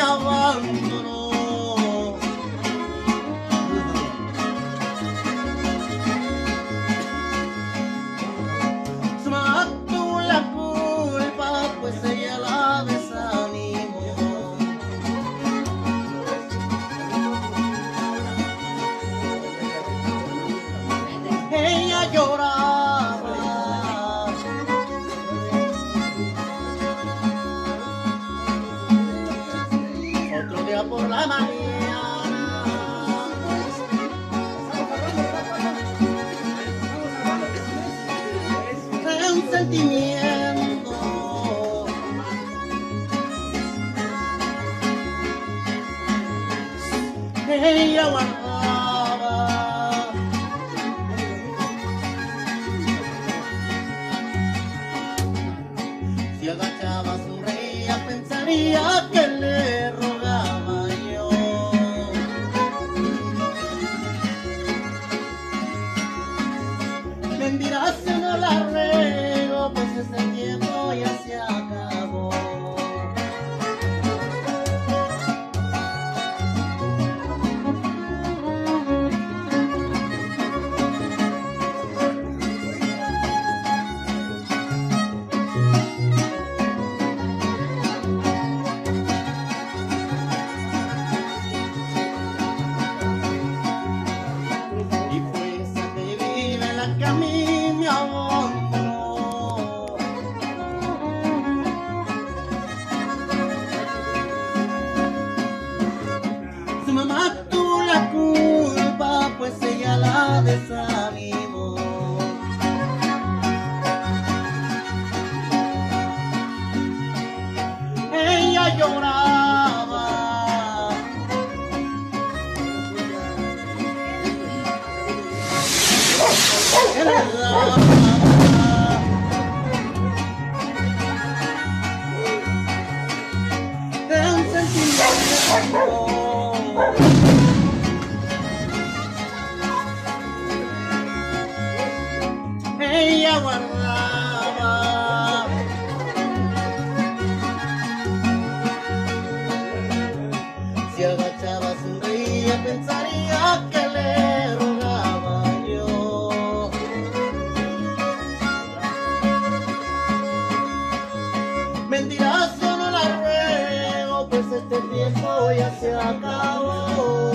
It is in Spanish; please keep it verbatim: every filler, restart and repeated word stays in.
abandonó. Su mamá tuvo la culpa, pues ella la desanimó. Ella lloraba, otro día por la mañana, de un sentimiento, ella guardaba. Si agachaba, sonreía, pensaría que le rogaba yo. Mentiras si no la ruego, pues ese tiempo ya se acabó. Y fue esa que vive la que a mí me abandonó. Su mamá tuvo la culpa, pues ella la desanimó. Ella lloraba, de un sentimiento, ella guardaba. Si agachaba, sonreía, pensaría que le rogaba yo. Mentiras yo no la ruego, pues este tiempo ya se acabó.